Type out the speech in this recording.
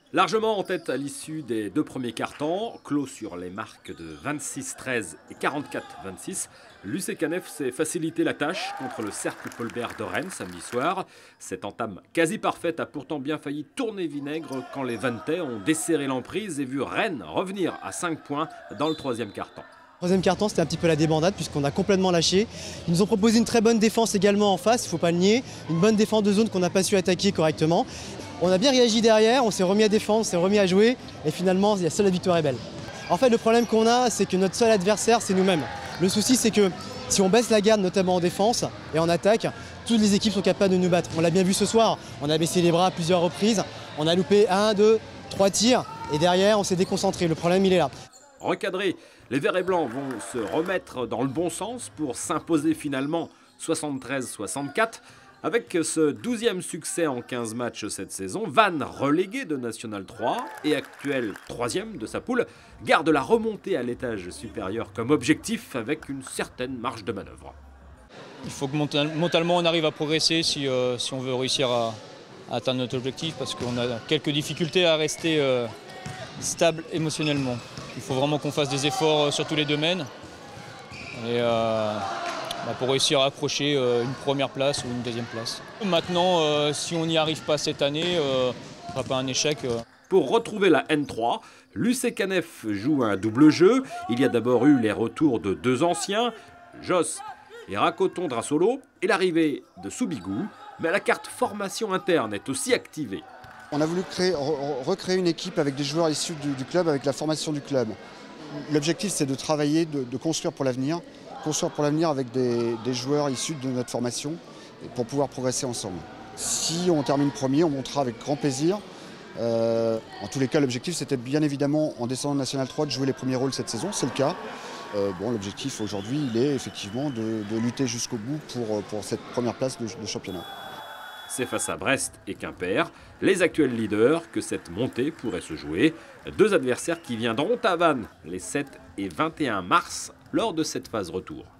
Largement en tête à l'issue des deux premiers quart-temps, clos sur les marques de 26-13 et 44-26, l'UC Canef s'est facilité la tâche contre le Cercle Paulbert de Rennes samedi soir. Cette entame quasi parfaite a pourtant bien failli tourner vinaigre quand les Vantais ont desserré l'emprise et vu Rennes revenir à 5 points dans le troisième quart-temps. Troisième quart-temps, c'était un petit peu la débandade puisqu'on a complètement lâché. Ils nous ont proposé une très bonne défense également en face, il ne faut pas le nier. Une bonne défense de zone qu'on n'a pas su attaquer correctement. On a bien réagi derrière, on s'est remis à défendre, on s'est remis à jouer et finalement, seule la victoire est belle. En fait, le problème qu'on a, c'est que notre seul adversaire, c'est nous-mêmes. Le souci, c'est que si on baisse la garde, notamment en défense et en attaque, toutes les équipes sont capables de nous battre. On l'a bien vu ce soir, on a baissé les bras à plusieurs reprises, on a loupé 1, 2, 3 tirs et derrière, on s'est déconcentré. Le problème, il est là. Recadrés, les Verts et Blancs vont se remettre dans le bon sens pour s'imposer finalement 73-64. Avec ce 12e succès en 15 matchs cette saison, Vannes, relégué de National 3 et actuel 3e de sa poule, garde la remontée à l'étage supérieur comme objectif avec une certaine marge de manœuvre. Il faut que mentalement on arrive à progresser si on veut réussir à atteindre notre objectif parce qu'on a quelques difficultés à rester stable émotionnellement. Il faut vraiment qu'on fasse des efforts sur tous les domaines. Et, pour réussir à accrocher une première place ou une deuxième place. Maintenant, si on n'y arrive pas cette année, ce ne sera pas un échec. Pour retrouver la N3, l'UC Canef joue un double jeu. Il y a d'abord eu les retours de deux anciens, Joss et Racoton Drassolo, et l'arrivée de Soubigou. Mais la carte formation interne est aussi activée. On a voulu recréer une équipe avec des joueurs issus du club, avec la formation du club. L'objectif, c'est de travailler, de construire pour l'avenir. Construire pour l'avenir avec des joueurs issus de notre formation pour pouvoir progresser ensemble. Si on termine premier, on montera avec grand plaisir. En tous les cas, l'objectif, c'était bien évidemment, en descendant de National 3, de jouer les premiers rôles cette saison. C'est le cas. L'objectif aujourd'hui, il est effectivement de lutter jusqu'au bout pour cette première place de championnat. C'est face à Brest et Quimper, les actuels leaders, que cette montée pourrait se jouer. Deux adversaires qui viendront à Vannes les 7 et 21 mars lors de cette phase retour.